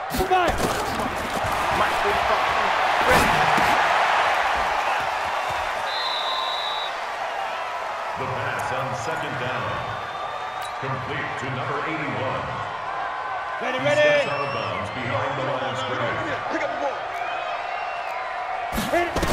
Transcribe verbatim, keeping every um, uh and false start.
Goodbye. The pass on second down. Complete to number eighty-one. Ready, He ready. steps out of bounds behind the line of scrimmage. Hit it.